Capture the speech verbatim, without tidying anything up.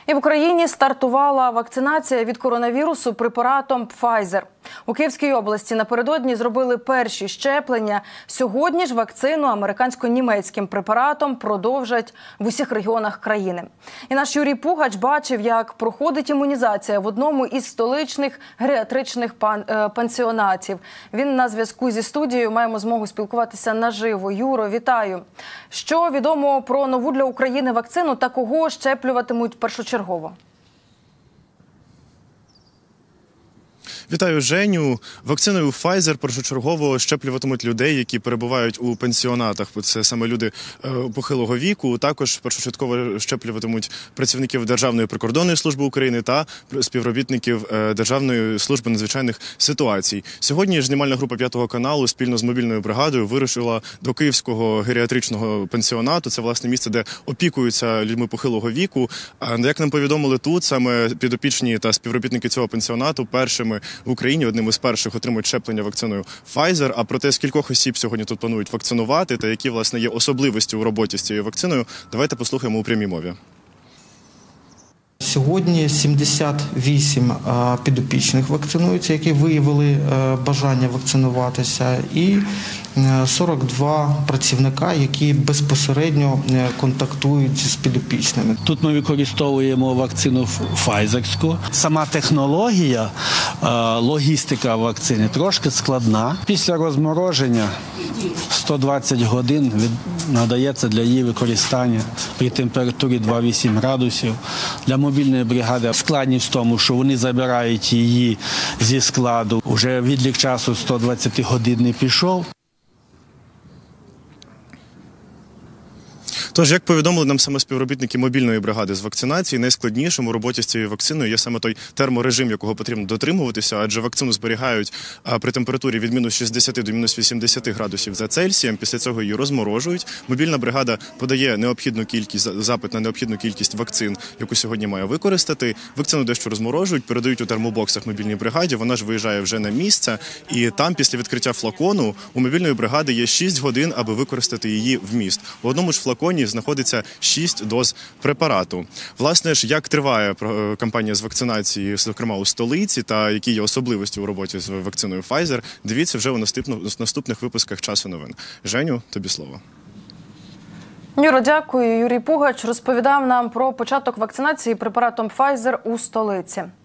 І в Україні стартувала вакцинація від коронавірусу препаратом Pfizer. У Київській області напередодні зробили перші щеплення. Сьогодні ж вакцину американсько-німецьким препаратом продовжать в усіх регіонах країни. І наш Юрій Пугач бачив, як проходить імунізація в одному із столичних геріатричних пан... пансіонатів. Він на зв'язку зі студією, маємо змогу спілкуватися наживо. Юро, вітаю. Що відомо про нову для України вакцину та кого щеплюватимуть першочергово? Вітаю, Женю. Вакциною Pfizer першочергово щеплюватимуть людей, які перебувають у пенсіонатах. Це саме люди похилого віку. Також першочергово щеплюватимуть працівників Державної прикордонної служби України та співробітників Державної служби надзвичайних ситуацій. Сьогодні ж знімальна група п'ятого каналу спільно з мобільною бригадою вирушила до Київського геріатричного пенсіонату. Це, власне, місце, де опікуються людьми похилого віку. Як нам повідомили тут, саме підопічні та співробітники цього пенсіонату першими в Україні, одним із перших, отримують щеплення вакциною Pfizer. А про те, скількох осіб сьогодні тут планують вакцинувати та які, власне, є особливості у роботі з цією вакциною, давайте послухаємо у прямій мові. Сьогодні сімдесят вісім підопічних вакцинуються, які виявили бажання вакцинуватися, і сорок два працівника, які безпосередньо контактують з підопічними. Тут ми використовуємо вакцину Pfizer-ську. Сама технологія, логістика вакцини трошки складна. Після розмороження сто двадцять годин надається для її використання при температурі два цілих вісім градусів. Для мобільної бригади складність в тому, що вони забирають її зі складу. Уже відлік часу сто двадцять годин не пішов. Тож, як повідомили нам саме співробітники мобільної бригади з вакцинації, найскладнішим у роботі з цією вакциною є саме той терморежим, якого потрібно дотримуватися, адже вакцину зберігають при температурі від мінус шістдесят до мінус вісімдесят градусів за Цельсієм, після цього її розморожують. Мобільна бригада подає необхідну кількість, запит на необхідну кількість вакцин, яку сьогодні має використати. Вакцину дещо розморожують, передають у термобоксах мобільній бригаді, вона ж виїжджає вже на місце, і там після відкриття флакону у мобільної бригади є шість годин, аби використати її вміст. У одному ж флаконі знаходиться шість доз препарату. Власне ж, як триває кампанія з вакцинації, зокрема у столиці, та які є особливості у роботі з вакциною Pfizer, дивіться вже у наступних випусках «Часу новин». Женю, тобі слово. Юро, дякую. Юрій Пугач розповідав нам про початок вакцинації препаратом Pfizer у столиці.